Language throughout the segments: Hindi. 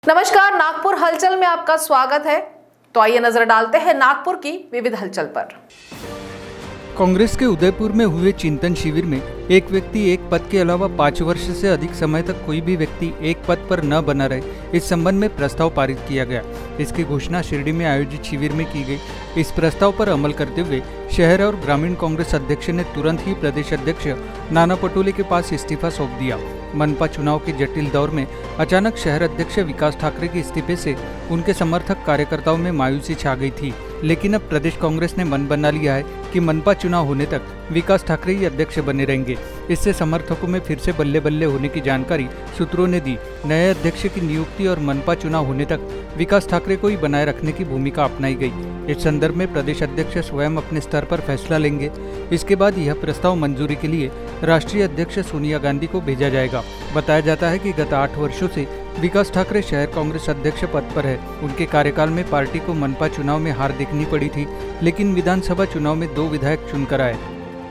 नमस्कार, नागपुर हलचल में आपका स्वागत है। तो आइए नजर डालते हैं नागपुर की विविध हलचल पर। कांग्रेस के उदयपुर में हुए चिंतन शिविर में एक व्यक्ति एक पद के अलावा 5 वर्ष से अधिक समय तक कोई भी व्यक्ति एक पद पर न बना रहे, इस संबंध में प्रस्ताव पारित किया गया। इसकी घोषणा शिरडी में आयोजित शिविर में की गई। इस प्रस्ताव पर अमल करते हुए शहर और ग्रामीण कांग्रेस अध्यक्ष ने तुरंत ही प्रदेश अध्यक्ष नाना पटोले के पास इस्तीफा सौंप दिया। मनपा चुनाव के जटिल दौर में अचानक शहर अध्यक्ष विकास ठाकरे के इस्तीफे से उनके समर्थक कार्यकर्ताओं में मायूसी छा गई थी, लेकिन अब प्रदेश कांग्रेस ने मन बना लिया है कि मनपा चुनाव होने तक विकास ठाकरे ही अध्यक्ष बने रहेंगे। इससे समर्थकों में फिर से बल्ले बल्ले होने की जानकारी सूत्रों ने दी। नए अध्यक्ष की नियुक्ति और मनपा चुनाव होने तक विकास ठाकरे को ही बनाए रखने की भूमिका अपनाई गई। इस संदर्भ में प्रदेश अध्यक्ष स्वयं अपने स्तर पर फैसला लेंगे। इसके बाद यह प्रस्ताव मंजूरी के लिए राष्ट्रीय अध्यक्ष सोनिया गांधी को भेजा जाएगा। बताया जाता है कि गत 8 वर्षों से विकास ठाकरे शहर कांग्रेस अध्यक्ष पद पर है। उनके कार्यकाल में पार्टी को मनपा चुनाव में हार देखनी पड़ी थी, लेकिन विधानसभा चुनाव में 2 विधायक चुनकर आए।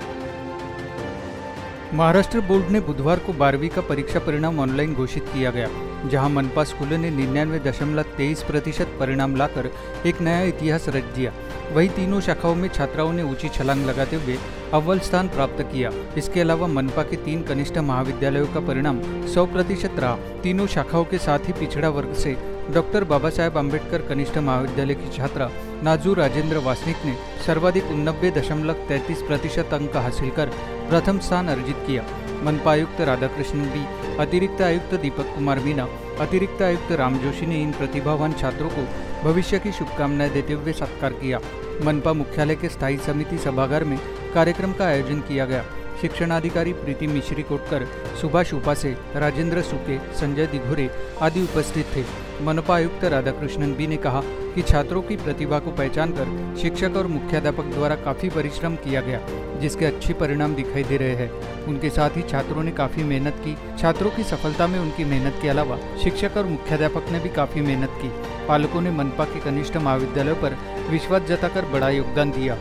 महाराष्ट्र बोर्ड ने बुधवार को 12वीं का परीक्षा परिणाम ऑनलाइन घोषित किया गया, जहां मनपा स्कूलों ने 99.23% परिणाम लाकर एक नया इतिहास रच दिया। वहीं तीनों शाखाओं में छात्राओं ने ऊंची छलांग लगाते हुए अव्वल स्थान प्राप्त किया। इसके अलावा मनपा के 3 कनिष्ठ महाविद्यालयों का परिणाम 100% रहा। तीनों शाखाओं के साथ ही पिछड़ा वर्ग से डॉक्टर बाबा साहेब आम्बेडकर कनिष्ठ महाविद्यालय की छात्रा नाजू राजेंद्र वासनिक ने सर्वाधिक 89.33% अंक हासिल कर प्रथम स्थान अर्जित किया। मनपा आयुक्त राधाकृष्णन बी, अतिरिक्त आयुक्त दीपक कुमार मीना, अतिरिक्त आयुक्त राम जोशी ने इन प्रतिभावान छात्रों को भविष्य की शुभकामनाएं देते हुए सत्कार किया। मनपा मुख्यालय के स्थायी समिति सभागार में कार्यक्रम का आयोजन किया गया। शिक्षणाधिकारी प्रीति मिश्री कोटकर, सुभाष उपासे, राजेंद्र सुके, संजय दिघोरे आदि उपस्थित थे। मनपा आयुक्त राधाकृष्णन बी ने कहा कि छात्रों की प्रतिभा को पहचान कर शिक्षक और मुख्याध्यापक द्वारा काफी परिश्रम किया गया, जिसके अच्छे परिणाम दिखाई दे रहे हैं। उनके साथ ही छात्रों ने काफी मेहनत की। छात्रों की सफलता में उनकी मेहनत के अलावा शिक्षक और मुख्याध्यापक ने भी काफी मेहनत की। पालकों ने मनपा के कनिष्ठ महाविद्यालयों पर विश्वास जताकर बड़ा योगदान दिया।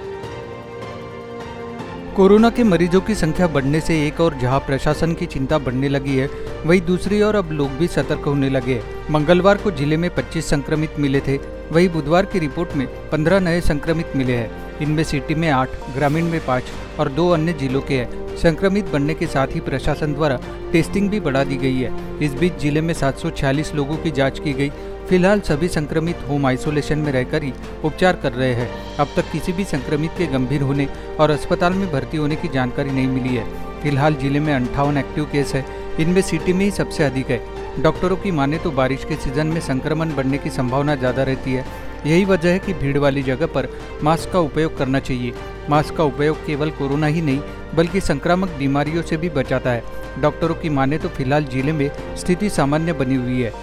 कोरोना के मरीजों की संख्या बढ़ने से एक और जहां प्रशासन की चिंता बढ़ने लगी है, वहीं दूसरी ओर अब लोग भी सतर्क होने लगे हैं। मंगलवार को जिले में 25 संक्रमित मिले थे, वहीं बुधवार की रिपोर्ट में 15 नए संक्रमित मिले हैं। इनमें सिटी में 8, ग्रामीण में 5 और 2 अन्य जिलों के हैं। संक्रमित बढ़ने के साथ ही प्रशासन द्वारा टेस्टिंग भी बढ़ा दी गई है। इस बीच जिले में 746 लोगों की जाँच की गई। फिलहाल सभी संक्रमित होम आइसोलेशन में रहकर ही उपचार कर रहे हैं। अब तक किसी भी संक्रमित के गंभीर होने और अस्पताल में भर्ती होने की जानकारी नहीं मिली है। फिलहाल जिले में 58 एक्टिव केस है। इनमें सिटी में ही सबसे अधिक है। डॉक्टरों की माने तो बारिश के सीजन में संक्रमण बढ़ने की संभावना ज़्यादा रहती है। यही वजह है कि भीड़ वाली जगह पर मास्क का उपयोग करना चाहिए। मास्क का उपयोग केवल कोरोना ही नहीं बल्कि संक्रामक बीमारियों से भी बचाता है। डॉक्टरों की माने तो फिलहाल जिले में स्थिति सामान्य बनी हुई है।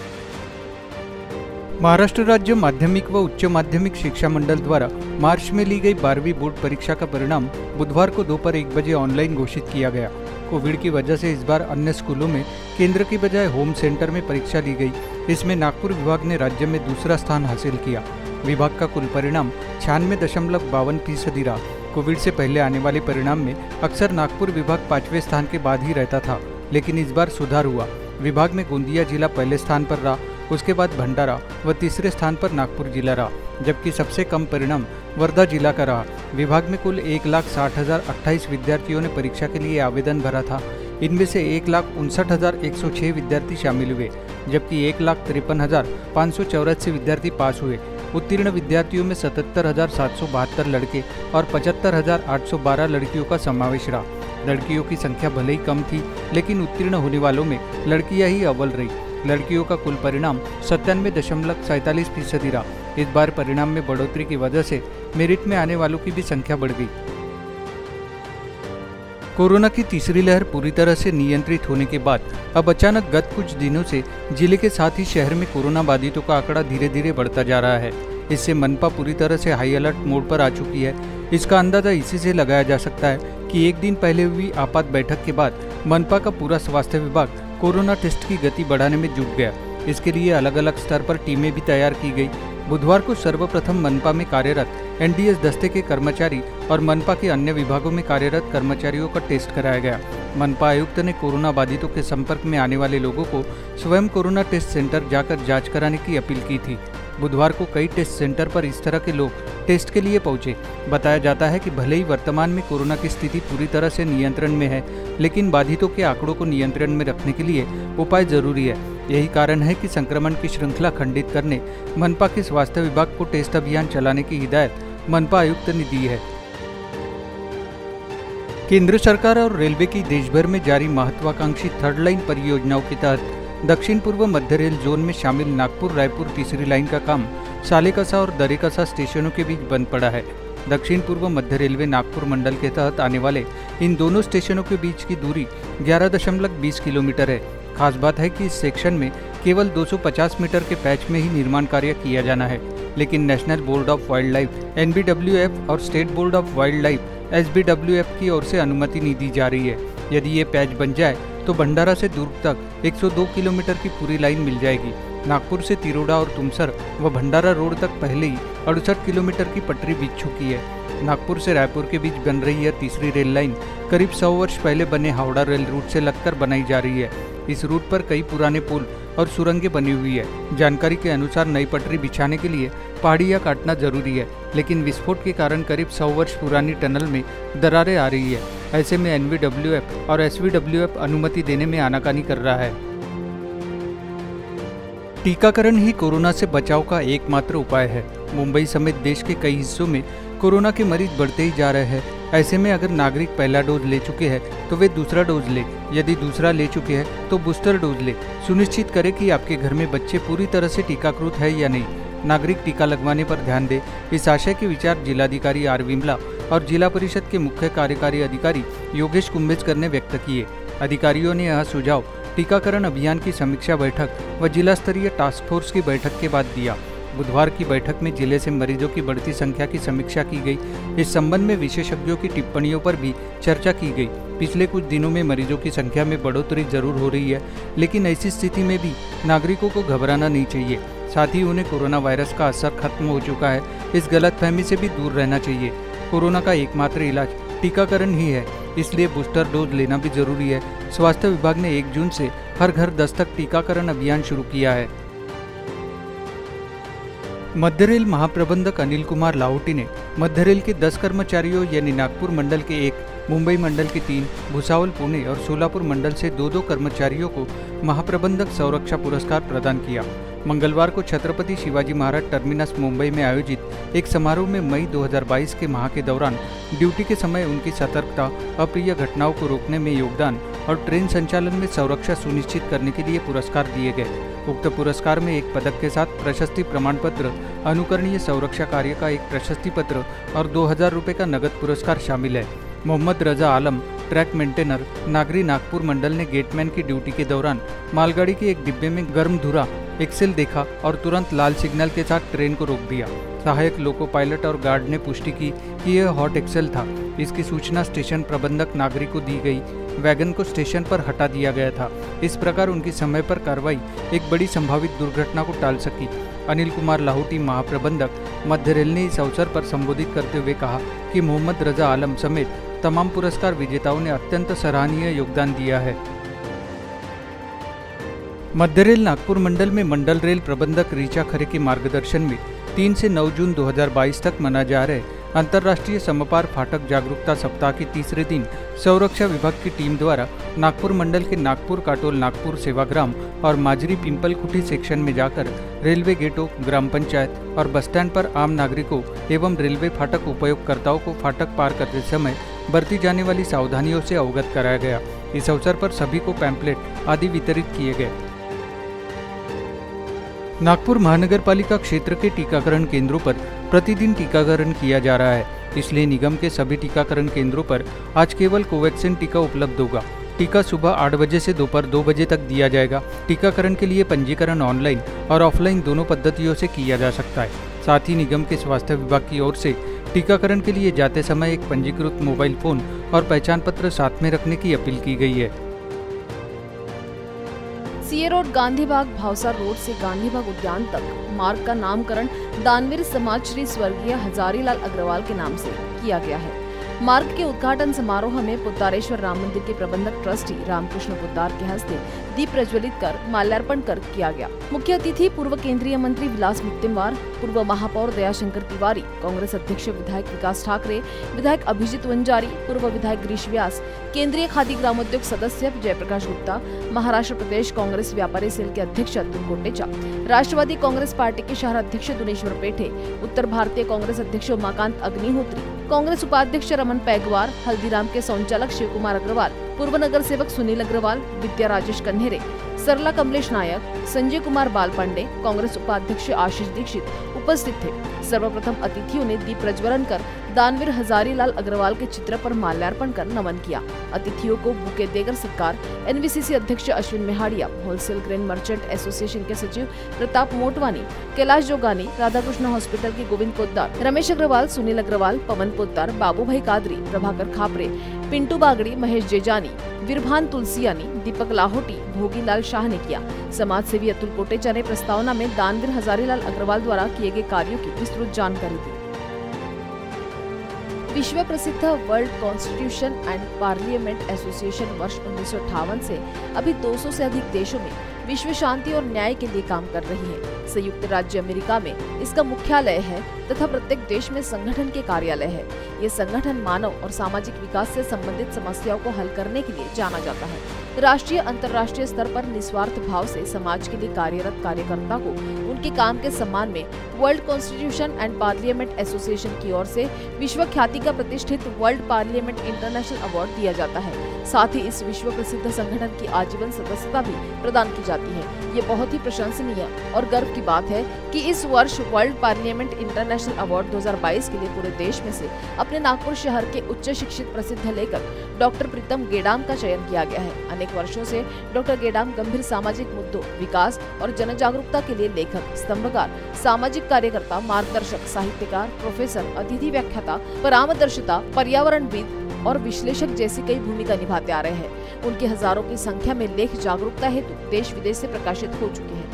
महाराष्ट्र राज्य माध्यमिक व उच्च माध्यमिक शिक्षा मंडल द्वारा मार्च में ली गई 12वीं बोर्ड परीक्षा का परिणाम बुधवार को दोपहर 1 बजे ऑनलाइन घोषित किया गया। कोविड की वजह से इस बार अन्य स्कूलों में केंद्र की बजाय होम सेंटर में परीक्षा ली गई। इसमें नागपुर विभाग ने राज्य में दूसरा स्थान हासिल किया। विभाग का कुल परिणाम 96.52% रहा। कोविड से पहले आने वाले परिणाम में अक्सर नागपुर विभाग 5वें स्थान के बाद ही रहता था, लेकिन इस बार सुधार हुआ। विभाग में गोंदिया जिला पहले स्थान पर रहा, उसके बाद भंडारा व तीसरे स्थान पर नागपुर जिला रहा, जबकि सबसे कम परिणाम वर्धा जिला का रहा। विभाग में कुल 1,60,028 विद्यार्थियों ने परीक्षा के लिए आवेदन भरा था। इनमें से 1,59,106 विद्यार्थी शामिल हुए, जबकि 1,53,584 विद्यार्थी पास हुए। उत्तीर्ण विद्यार्थियों में 77,772 लड़के और 75,812 लड़कियों का समावेश रहा। लड़कियों की संख्या भले ही कम थी, लेकिन उत्तीर्ण होने वालों में लड़कियां ही अव्वल रही। लड़कियों का कुल परिणाम 97.47% रहा। इस बार परिणाम में बढ़ोतरी की वजह से मेरिट में आने वालों की भी संख्या बढ़ गई। कोरोना की तीसरी लहर पूरी तरह से नियंत्रित होने के बाद अब अचानक गत कुछ दिनों से जिले के साथ ही शहर में कोरोना बाधितों का आंकड़ा धीरे धीरे बढ़ता जा रहा है। इससे मनपा पूरी तरह से हाई अलर्ट मोड पर आ चुकी है। इसका अंदाजा इसी से लगाया जा सकता है कि एक दिन पहले हुई आपात बैठक के बाद मनपा का पूरा स्वास्थ्य विभाग कोरोना टेस्ट की गति बढ़ाने में जुट गया। इसके लिए अलग अलग स्तर पर टीमें भी तैयार की गई। बुधवार को सर्वप्रथम मनपा में कार्यरत एनडीएस दस्ते के कर्मचारी और मनपा के अन्य विभागों में कार्यरत कर्मचारियों का टेस्ट कराया गया। मनपा आयुक्त ने कोरोना बाधितों के संपर्क में आने वाले लोगों को स्वयं कोरोना टेस्ट सेंटर जाकर जांच कराने की अपील की थी। बुधवार को कई टेस्ट सेंटर पर इस तरह के लोग टेस्ट के लिए पहुंचे। बताया जाता है कि भले ही वर्तमान में कोरोना की स्थिति पूरी तरह से नियंत्रण में है, लेकिन बाधितों के आंकड़ों को नियंत्रण में रखने के लिए उपाय जरूरी है। यही कारण है कि संक्रमण की श्रृंखला खंडित करने मनपा के स्वास्थ्य विभाग को टेस्ट अभियान चलाने की हिदायत मनपा आयुक्त ने दी है। केंद्र सरकार और रेलवे की देशभर में जारी महत्वाकांक्षी थर्ड लाइन परियोजनाओं के तहत दक्षिण पूर्व मध्य रेल जोन में शामिल नागपुर रायपुर तीसरी लाइन का काम सालेकसा और दरेकसा स्टेशनों के बीच बंद पड़ा है। दक्षिण पूर्व मध्य रेलवे नागपुर मंडल के तहत आने वाले इन दोनों स्टेशनों के बीच की दूरी 11.20 किलोमीटर है। खास बात है कि इस सेक्शन में केवल 250 मीटर के पैच में ही निर्माण कार्य किया जाना है, लेकिन National Board of Wildlife NBWF और State Board of Wildlife SBWF की ओर से अनुमति नहीं दी जा रही है। यदि ये पैच बन जाए तो भंडारा से दुर्ग तक 102 किलोमीटर की पूरी लाइन मिल जाएगी। नागपुर से तिरोडा और तुमसर व भंडारा रोड तक पहले ही 68 किलोमीटर की पटरी बिछ चुकी है। नागपुर से रायपुर के बीच बन रही यह तीसरी रेल लाइन करीब 100 वर्ष पहले बने हावड़ा रेल रूट से लगकर बनाई जा रही है। इस रूट पर कई पुराने पुल और सुरंगें बनी हुई है। जानकारी के अनुसार नई पटरी बिछाने के लिए पहाड़ियाँ काटना जरूरी है, लेकिन विस्फोट के कारण करीब 100 वर्ष पुरानी टनल में दरारें आ रही है। ऐसे में NBWF और SBWF अनुमति देने में आनाकानी कर रहा है। टीकाकरण ही कोरोना से बचाव का एकमात्र उपाय है। मुंबई समेत देश के कई हिस्सों में कोरोना के मरीज बढ़ते ही जा रहे हैं। ऐसे में अगर नागरिक पहला डोज ले चुके हैं तो वे दूसरा डोज ले, यदि दूसरा ले चुके हैं तो बूस्टर डोज ले। सुनिश्चित करें कि आपके घर में बच्चे पूरी तरह से टीकाकृत है या नहीं। नागरिक टीका लगवाने पर ध्यान दे। इस आशय के विचार जिलाधिकारी R विमला और जिला परिषद के मुख्य कार्यकारी अधिकारी योगेश कुंभेजकर ने व्यक्त किए। अधिकारियों ने यह सुझाव टीकाकरण अभियान की समीक्षा बैठक व जिला स्तरीय टास्क फोर्स की बैठक के बाद दिया। बुधवार की बैठक में जिले से मरीजों की बढ़ती संख्या की समीक्षा की गई। इस संबंध में विशेषज्ञों की टिप्पणियों पर भी चर्चा की गई। पिछले कुछ दिनों में मरीजों की संख्या में बढ़ोतरी जरूर हो रही है, लेकिन ऐसी स्थिति में भी नागरिकों को घबराना नहीं चाहिए। साथ ही उन्हें कोरोना वायरस का असर खत्म हो चुका है, इस गलतफहमी से भी दूर रहना चाहिए। कोरोना का एकमात्र इलाज टीकाकरण ही है, इसलिए बूस्टर डोज लेना भी जरूरी है। स्वास्थ्य विभाग ने 1 जून से हर घर दस्तक टीकाकरण अभियान शुरू किया है। मध्य रेल महाप्रबंधक अनिल कुमार लाहौटी ने मध्य रेल के 10 कर्मचारियों यानी नागपुर मंडल के 1, मुंबई मंडल के 3, भुसावल पुणे और सोलापुर मंडल से 2-2 कर्मचारियों को महाप्रबंधक संरक्षा पुरस्कार प्रदान किया। मंगलवार को छत्रपति शिवाजी महाराज टर्मिनस मुंबई में आयोजित एक समारोह में मई 2022 के माह के दौरान ड्यूटी के समय उनकी सतर्कता, अप्रिय घटनाओं को रोकने में योगदान और ट्रेन संचालन में संरक्षा सुनिश्चित करने के लिए पुरस्कार दिए गए। उक्त पुरस्कार में एक पदक के साथ प्रशस्ति प्रमाण पत्र, अनुकरणीय संरक्षा कार्य का एक प्रशस्ति पत्र और 2000 रुपये का नगद पुरस्कार शामिल है। मोहम्मद रजा आलम, ट्रैक मेंटेनर, नागरी नागपुर मंडल ने गेटमैन की ड्यूटी के दौरान मालगाड़ी के एक डिब्बे में गर्म धुरा एक्सेल देखा और तुरंत लाल सिग्नल के साथ ट्रेन को रोक दिया। सहायक लोको पायलट और गार्ड ने पुष्टि की कि यह हॉट एक्सेल था। इसकी सूचना स्टेशन प्रबंधक नागरी को दी गई। वैगन को स्टेशन पर हटा दिया गया था। इस प्रकार उनकी समय पर कार्रवाई एक बड़ी संभावित दुर्घटना को टाल सकी। अनिल कुमार लाहौटी महाप्रबंधक मध्य रेल ने इस अवसर पर संबोधित करते हुए कहा कि मोहम्मद रजा आलम समेत तमाम पुरस्कार विजेताओं ने अत्यंत सराहनीय योगदान दिया है। मध्य रेल नागपुर मंडल में मंडल रेल प्रबंधक ऋचा खरे के मार्गदर्शन में 3 से 9 जून 2022 तक मनाए जा रहे अंतर्राष्ट्रीय समपार फाटक जागरूकता सप्ताह के तीसरे दिन संरक्षा विभाग की टीम द्वारा नागपुर मंडल के नागपुर काटोल नागपुर सेवाग्राम और माजरी पिंपल कुठी सेक्शन में जाकर रेलवे गेटों, ग्राम पंचायत और बस स्टैंड पर आम नागरिकों एवं रेलवे फाटक उपयोगकर्ताओं को फाटक पार करते समय बरती जाने वाली सावधानियों से अवगत कराया गया। इस अवसर पर सभी को पैम्पलेट आदि वितरित किए गए। नागपुर महानगर पालिका क्षेत्र के टीकाकरण केंद्रों पर प्रतिदिन टीकाकरण किया जा रहा है, इसलिए निगम के सभी टीकाकरण केंद्रों पर आज केवल कोवैक्सीन टीका उपलब्ध होगा। टीका सुबह 8 बजे से दोपहर 2 बजे तक दिया जाएगा। टीकाकरण के लिए पंजीकरण ऑनलाइन और ऑफलाइन दोनों पद्धतियों से किया जा सकता है। साथ ही निगम के स्वास्थ्य विभाग की ओर से टीकाकरण के लिए जाते समय एक पंजीकृत मोबाइल फोन और पहचान पत्र साथ में रखने की अपील की गई है। CA road Gandhibagh Bhavsar road से गांधीबाग उद्यान तक मार्ग का नामकरण दानवीर समाज श्री स्वर्गीय हजारीलाल अग्रवाल के नाम से किया गया है। मार्ग के उद्घाटन समारोह में पुद्दारेश्वर राम मंदिर के प्रबंधक ट्रस्टी रामकृष्ण पुद्दार के हस्ते दीप प्रज्वलित कर माल्यार्पण कर किया गया। मुख्य अतिथि पूर्व केंद्रीय मंत्री विलास मुत्तेमवार, पूर्व महापौर दयाशंकर तिवारी, कांग्रेस अध्यक्ष विधायक विकास ठाकरे, विधायक अभिजीत वंजारी, पूर्व विधायक गिरीश व्यास, केंद्रीय खादी ग्रामोद्योग सदस्य जयप्रकाश गुप्ता, महाराष्ट्र प्रदेश कांग्रेस व्यापारी सेल के अध्यक्ष अतुल कोटेचा, राष्ट्रवादी कांग्रेस पार्टी के शहर अध्यक्ष दुनेश्वर पेठे, उत्तर भारतीय कांग्रेस अध्यक्ष उमाकांत अग्निहोत्री, कांग्रेस उपाध्यक्ष रमन पैगवार, हल्दीराम के संचालक शिव कुमार अग्रवाल, पूर्व नगर सेवक सुनील अग्रवाल, विद्या राजेश कन्हेरे, सरला कमलेश नायक, संजय कुमार बालपांडे, कांग्रेस उपाध्यक्ष आशीष दीक्षित उपस्थित थे। सर्वप्रथम अतिथियों ने दीप प्रज्वलन कर दानवीर हजारीलाल अग्रवाल के चित्र पर माल्यार्पण कर नमन किया। अतिथियों को बुके देकर सत्कार एनवीसीसी अध्यक्ष Ashwin Mehadia, wholesale grain merchant association के सचिव प्रताप मोटवानी, कैलाश जोगानी, राधाकृष्ण हॉस्पिटल के गोविंद पोद्दार, रमेश अग्रवाल, सुनील अग्रवाल, पवन पोद्दार, बाबू भाई कादरी, प्रभाकर खापरे, पिंटू बागड़ी, महेश जेजानी, विरभान तुलसियानी, दीपक लाहोटी, भोगीलाल शाह ने किया। समाज सेवी अतुल कोटेचा ने प्रस्तावना में दानवीर हजारीलाल अग्रवाल द्वारा किए गए कार्यों की विस्तृत जानकारी दी। विश्व प्रसिद्ध World Constitution and Parliament Association वर्ष 1958 से अभी 200 से अधिक देशों में विश्व शांति और न्याय के लिए काम कर रही है। संयुक्त राज्य अमेरिका में इसका मुख्यालय है तथा प्रत्येक देश में संगठन के कार्यालय है। ये संगठन मानव और सामाजिक विकास से संबंधित समस्याओं को हल करने के लिए जाना जाता है। राष्ट्रीय अंतर्राष्ट्रीय स्तर पर निस्वार्थ भाव से समाज के लिए कार्यरत कार्यकर्ता को उनके काम के सम्मान में World Constitution and Parliament Association की ओर से विश्व ख्याति का प्रतिष्ठित वर्ल्ड पार्लियामेंट इंटरनेशनल अवार्ड दिया जाता है। साथ ही इस विश्व प्रसिद्ध संगठन की आजीवन सदस्यता भी प्रदान की जाती है। ये बहुत ही प्रशंसनीय और गर्व की बात है कि इस वर्ष वर्ल्ड पार्लियामेंट इंटरनेशनल अवार्ड 2022 के लिए पूरे देश में से अपने नागपुर शहर के उच्च शिक्षित प्रसिद्ध लेखक डॉक्टर प्रीतम गेडाम का चयन किया गया है। अनेक वर्षों से डॉक्टर गेडाम गंभीर सामाजिक मुद्दों, विकास और जन जागरूकता के लिए लेखक, स्तंभकार, सामाजिक कार्यकर्ता, मार्गदर्शक, साहित्यकार, प्रोफेसर, अतिथि व्याख्याता, परामर्शदाता, पर्यावरणविद और विश्लेषक जैसी कई भूमिका निभाते आ रहे हैं। उनके हजारों की संख्या में लेख जागरूकता हेतु देश विदेश से प्रकाशित हो चुके हैं।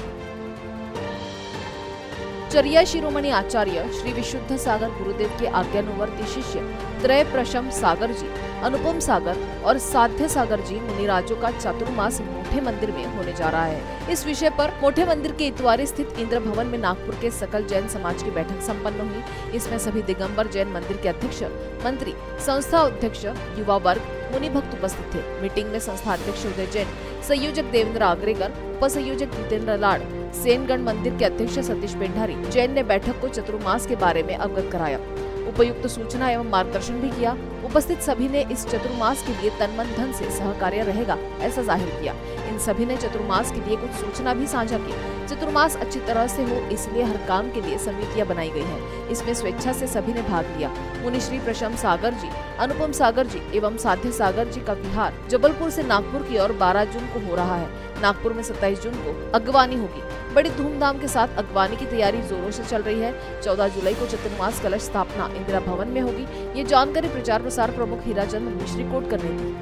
चर्या शिरोमणि आचार्य श्री विशुद्ध सागर गुरुदेव के आज्ञानुवर्ती शिष्य त्रय प्रशम सागर जी, अनुपम सागर और साध्य सागर जी मुनिराजों का चातुर्मास मोठे मंदिर में होने जा रहा है। इस विषय पर मोठे मंदिर के इतवारी स्थित इंद्र भवन में नागपुर के सकल जैन समाज की बैठक संपन्न हुई। इसमें सभी दिगंबर जैन मंदिर के अध्यक्ष, मंत्री, संस्था अध्यक्ष, युवा वर्ग, मुनि भक्त उपस्थित थे। मीटिंग में संस्था अध्यक्ष उदय जैन, संयोजक देवेंद्र आग्रेकर, उपसंयोजक जितेंद्र लाड़, सेनगढ़ मंदिर के अध्यक्ष सतीश पेंढारी जैन ने बैठक को चतुर्मास के बारे में अवगत कराया, उपयुक्त सूचना एवं मार्गदर्शन भी किया। उपस्थित सभी ने इस चतुर्मास के लिए तन मन धन से सहकार्य रहेगा ऐसा जाहिर किया। इन सभी ने चतुर्मास के लिए कुछ सूचना भी साझा की। चतुर्मास अच्छी तरह से हो इसलिए हर काम के लिए समितियां बनाई गई हैं। इसमें स्वेच्छा से सभी ने भाग लिया। मुनि श्री प्रशम सागर जी, अनुपम सागर जी एवं साध्य सागर जी का विहार जबलपुर से नागपुर की ओर 12 जून को हो रहा है। नागपुर में 27 जून को अगवानी होगी। बड़ी धूमधाम के साथ अगवानी की तैयारी जोरों से चल रही है। 14 जुलाई को चतुर्मास कलश स्थापना इंदिरा भवन में होगी। ये जानकारी प्रचार प्रसार प्रमुख हीराचंद मिश्री कोटकर ने दी।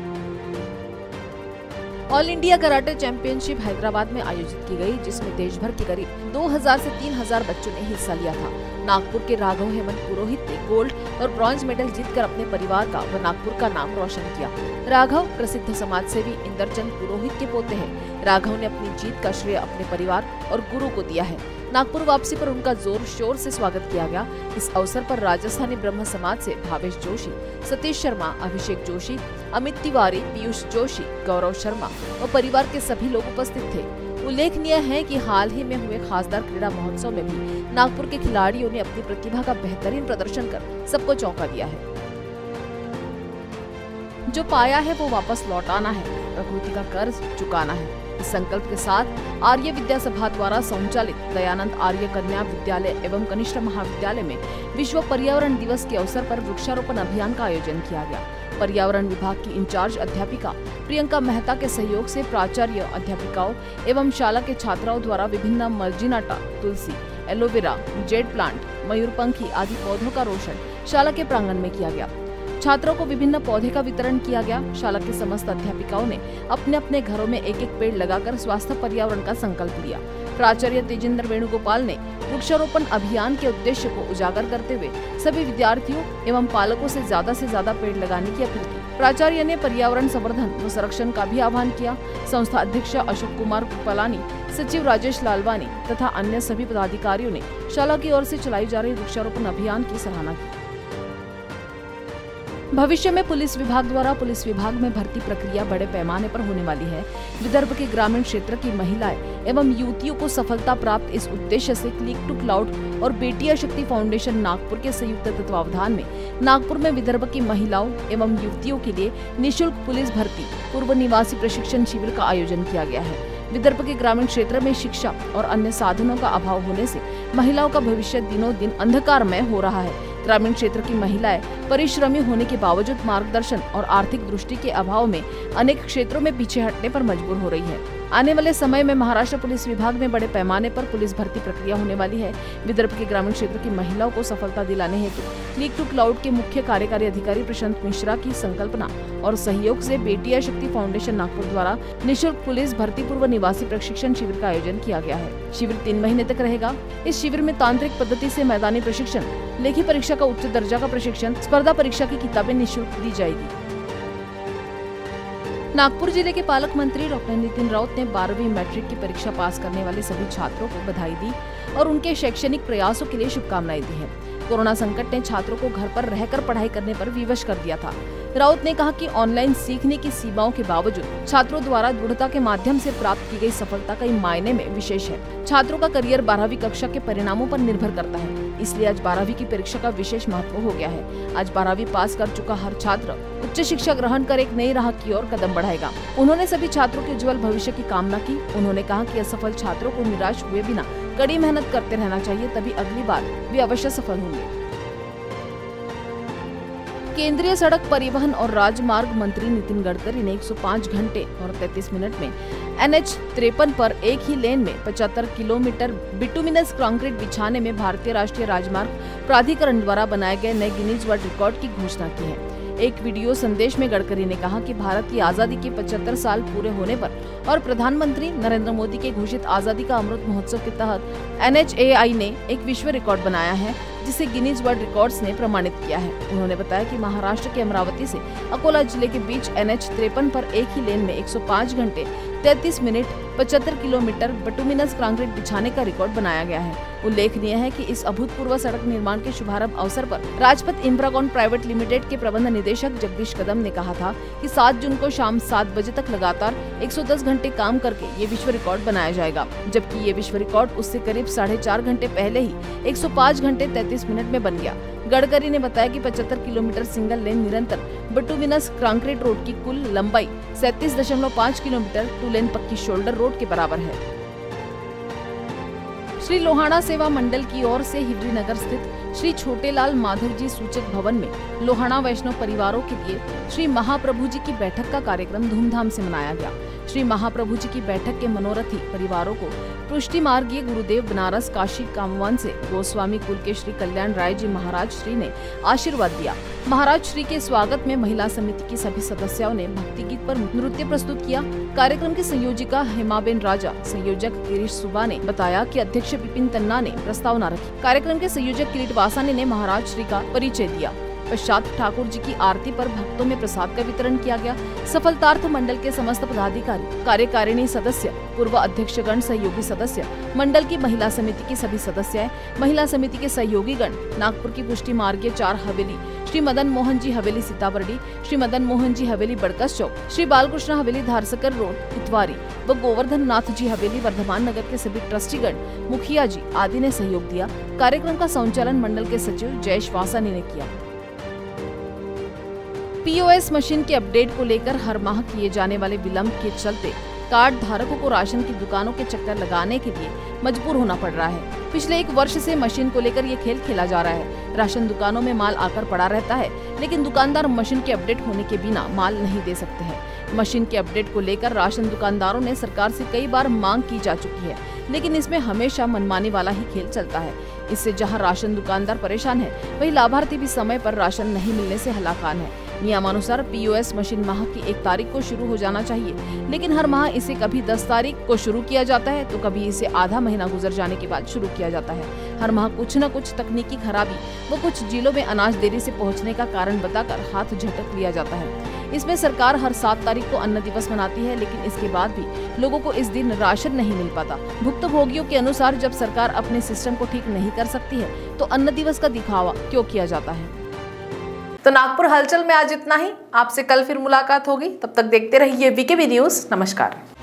All India Karate Championship Hyderabad में आयोजित की गई, जिसमें देश भर के करीब 2000 से 3000 बच्चों ने हिस्सा लिया था। नागपुर के राघव हेमंत पुरोहित ने गोल्ड और ब्रॉन्ज मेडल जीतकर अपने परिवार का व नागपुर का नाम रोशन किया। राघव प्रसिद्ध समाज सेवी इंदरचंद पुरोहित के पोते हैं। राघव ने अपनी जीत का श्रेय अपने परिवार और गुरु को दिया है। नागपुर वापसी पर उनका जोर शोर से स्वागत किया गया। इस अवसर पर राजस्थानी ब्रह्म समाज से भावेश जोशी, सतीश शर्मा, अभिषेक जोशी, अमित तिवारी, पीयूष जोशी, गौरव शर्मा और परिवार के सभी लोग उपस्थित थे। उल्लेखनीय है कि हाल ही में हुए खासदार क्रीड़ा महोत्सव में भी नागपुर के खिलाड़ियों ने अपनी प्रतिभा का बेहतरीन प्रदर्शन कर सबको चौंका दिया है। जो पाया है वो वापस लौटाना है, प्रकृति का कर्ज चुकाना है। इस संकल्प के साथ आर्य विद्या सभा द्वारा संचालित दयानंद आर्य कन्या विद्यालय एवं कनिष्ठ महाविद्यालय में विश्व पर्यावरण दिवस के अवसर पर वृक्षारोपण अभियान का आयोजन किया गया। पर्यावरण विभाग की इंचार्ज अध्यापिका प्रियंका मेहता के सहयोग से प्राचार्य, अध्यापिकाओं एवं शाला के छात्राओं द्वारा विभिन्न मर्जिनाटा, तुलसी, एलोवेरा, जेड प्लांट, मयूरपंखी आदि पौधों का रोशन शाला के प्रांगण में किया गया। छात्रों को विभिन्न पौधे का वितरण किया गया। शाला के समस्त अध्यापिकाओं ने अपने अपने घरों में एक एक पेड़ लगाकर स्वास्थ्य पर्यावरण का संकल्प लिया। प्राचार्य तेजेंद्र वेणुगोपाल ने वृक्षारोपण अभियान के उद्देश्य को उजागर करते हुए सभी विद्यार्थियों एवं पालकों से ज्यादा पेड़ लगाने की अपील की। प्राचार्य ने पर्यावरण संवर्धन व संरक्षण का भी आह्वान किया। संस्था अध्यक्ष अशोक कुमार कृपलानी, सचिव राजेश लालवानी तथा अन्य सभी पदाधिकारियों ने शाला की ओर से चलाई जा रही वृक्षारोपण अभियान की सराहना की। भविष्य में पुलिस विभाग द्वारा पुलिस विभाग में भर्ती प्रक्रिया बड़े पैमाने पर होने वाली है। विदर्भ के ग्रामीण क्षेत्र की महिलाएं एवं युवतियों को सफलता प्राप्त इस उद्देश्य से क्लिक टू क्लाउड और बेटिया शक्ति फाउंडेशन नागपुर के संयुक्त तत्वावधान में नागपुर में विदर्भ की महिलाओं एवं युवतियों के लिए निःशुल्क पुलिस भर्ती पूर्व निवासी प्रशिक्षण शिविर का आयोजन किया गया है। विदर्भ के ग्रामीण क्षेत्र में शिक्षा और अन्य साधनों का अभाव होने से महिलाओं का भविष्य दिनों दिन अंधकारमय हो रहा है। ग्रामीण क्षेत्र की महिलाएं परिश्रमी होने के बावजूद मार्गदर्शन और आर्थिक दृष्टि के अभाव में अनेक क्षेत्रों में पीछे हटने पर मजबूर हो रही है। आने वाले समय में महाराष्ट्र पुलिस विभाग में बड़े पैमाने पर पुलिस भर्ती प्रक्रिया होने वाली है। विदर्भ के ग्रामीण क्षेत्र की महिलाओं को सफलता दिलाने हेतु क्लिक टू क्लाउड के मुख्य कार्यकारी अधिकारी प्रशांत मिश्रा की संकल्पना और सहयोग से बेटिया शक्ति फाउंडेशन नागपुर द्वारा निःशुल्क पुलिस भर्ती पूर्व निवासी प्रशिक्षण शिविर का आयोजन किया गया है। शिविर 3 महीने तक रहेगा। इस शिविर में तांत्रिक पद्धति से मैदानी प्रशिक्षण, लेखी परीक्षा का उच्च दर्जा का प्रशिक्षण, स्पर्धा परीक्षा की किताबें निःशुल्क दी जाएगी। नागपुर जिले के पालक मंत्री डॉक्टर नितिन राउत ने 12वीं मैट्रिक की परीक्षा पास करने वाले सभी छात्रों को बधाई दी और उनके शैक्षणिक प्रयासों के लिए शुभकामनाएं दी है। कोरोना संकट ने छात्रों को घर पर रहकर पढ़ाई करने पर विवश कर दिया था। राउत ने कहा कि ऑनलाइन सीखने की सीमाओं के बावजूद छात्रों द्वारा दृढ़ता के माध्यम से प्राप्त की गई सफलता कई मायने में विशेष है। छात्रों का करियर 12वीं कक्षा के परिणामों पर निर्भर करता है, इसलिए आज 12वीं की परीक्षा का विशेष महत्व हो गया है। आज 12वीं पास कर चुका हर छात्र उच्च शिक्षा ग्रहण कर एक नई राह की ओर कदम बढ़ाएगा। उन्होंने सभी छात्रों के उज्जवल भविष्य की कामना की। उन्होंने कहा कि असफल छात्रों को निराश हुए बिना कड़ी मेहनत करते रहना चाहिए, तभी अगली बार वे अवश्य सफल होंगे। केंद्रीय सड़क परिवहन और राजमार्ग मंत्री नितिन गडकरी ने 105 घंटे और 33 मिनट में NH 53 पर एक ही लेन में 75 किलोमीटर बिटुमिनस कंक्रीट बिछाने में भारतीय राष्ट्रीय राजमार्ग प्राधिकरण द्वारा बनाए गए नए गिनीज वर्ल्ड रिकॉर्ड की घोषणा की है। एक वीडियो संदेश में गडकरी ने कहा कि भारत की आजादी के 75 साल पूरे होने पर और प्रधानमंत्री नरेंद्र मोदी के घोषित आजादी का अमृत महोत्सव के तहत NHAI ने एक विश्व रिकॉर्ड बनाया है, जिसे गिनीज वर्ल्ड रिकॉर्ड्स ने प्रमाणित किया है। उन्होंने बताया कि महाराष्ट्र के अमरावती से अकोला जिले के बीच NH 53 पर एक ही लेन में 105 घंटे 33 मिनट 75 किलोमीटर बिटुमिनस कंक्रीट बिछाने का रिकॉर्ड बनाया गया है। उल्लेखनीय है कि इस अभूतपूर्व सड़क निर्माण के शुभारंभ अवसर पर राजपथ इंफ्राकॉन प्राइवेट लिमिटेड के प्रबंध निदेशक जगदीश कदम ने कहा था कि 7 जून को शाम 7 बजे तक लगातार 110 घंटे काम करके ये विश्व रिकॉर्ड बनाया जाएगा, जबकि ये विश्व रिकॉर्ड उससे करीब 4.5 घंटे पहले ही 105 घंटे 33 मिनट में बन गया। गडकरी ने बताया कि 75 किलोमीटर सिंगल लेन निरंतर बिटुमिनस कंक्रीट रोड की कुल लंबाई 37.5 किलोमीटर 2 लेन पक्की शोल्डर रोड के बराबर है। श्री लोहाणा सेवा मंडल की ओर से हिवरी नगर स्थित श्री छोटेलाल माधव जी सूचक भवन में लोहाणा वैष्णव परिवारों के लिए श्री महाप्रभु जी की बैठक का कार्यक्रम धूमधाम से मनाया गया। श्री महाप्रभु जी की बैठक के मनोरथी परिवारों को पुष्टि मार्गीय गुरुदेव बनारस काशी कामवान से गोस्वामी कुल के श्री कल्याण राय जी महाराज श्री ने आशीर्वाद दिया। महाराज श्री के स्वागत में महिला समिति की सभी सदस्यों ने भक्ति गीत पर नृत्य प्रस्तुत किया। कार्यक्रम की संयोजिका हेमाबेन राजा, संयोजक गिरीश सुबा ने बताया कि अध्यक्ष विपिन तन्ना ने प्रस्तावना रखी। कार्यक्रम के संयोजक किरीट वासानी ने महाराज श्री का परिचय दिया। पश्चात ठाकुर जी की आरती पर भक्तों में प्रसाद का वितरण किया गया। सफलतार्थ मंडल के समस्त पदाधिकारी, कार्यकारिणी सदस्य, पूर्व अध्यक्षगण, सहयोगी सदस्य, मंडल की महिला समिति की सभी सदस्यें, महिला समिति के सहयोगी गण, नागपुर की पुष्टि मार्गीय 4 हवेली, श्री मदन मोहन जी हवेली सीताबर्डी, श्री मदन मोहन जी हवेली बड़कस चौक, श्री बालकृष्ण हवेली धारसकर रोड इतवारी व गोवर्धन नाथ जी हवेली वर्धमान नगर के सभी ट्रस्टीगण, मुखिया जी आदि ने सहयोग दिया। कार्यक्रम का संचालन मंडल के सचिव जयेश वासानी ने किया। POS मशीन के अपडेट को लेकर हर माह किए जाने वाले विलंब के चलते कार्ड धारकों को राशन की दुकानों के चक्कर लगाने के लिए मजबूर होना पड़ रहा है। पिछले 1 वर्ष से मशीन को लेकर ये खेल खेला जा रहा है। राशन दुकानों में माल आकर पड़ा रहता है, लेकिन दुकानदार मशीन के अपडेट होने के बिना माल नहीं दे सकते हैं। मशीन के अपडेट को लेकर राशन दुकानदारों ने सरकार से कई बार मांग की जा चुकी है, लेकिन इसमें हमेशा मनमानी वाला ही खेल चलता है। इससे जहां राशन दुकानदार परेशान है, वहीं लाभार्थी भी समय पर राशन नहीं मिलने से हलाकान है। नियमानुसार POS मशीन माह की 1 तारीख को शुरू हो जाना चाहिए, लेकिन हर माह इसे कभी 10 तारीख को शुरू किया जाता है तो कभी इसे आधा महीना गुजर जाने के बाद शुरू किया जाता है। हर माह कुछ न कुछ तकनीकी खराबी व कुछ जिलों में अनाज देरी से पहुंचने का कारण बताकर हाथ झटक लिया जाता है। इसमें सरकार हर 7 तारीख को अन्न दिवस मनाती है, लेकिन इसके बाद भी लोगों को इस दिन राशन नहीं मिल पाता। भुक्तभोगियों के अनुसार जब सरकार अपने सिस्टम को ठीक नहीं कर सकती है तो अन्न दिवस का दिखावा क्यों किया जाता है। तो नागपुर हलचल में आज इतना ही। आपसे कल फिर मुलाकात होगी, तब तक देखते रहिए VKB न्यूज। नमस्कार।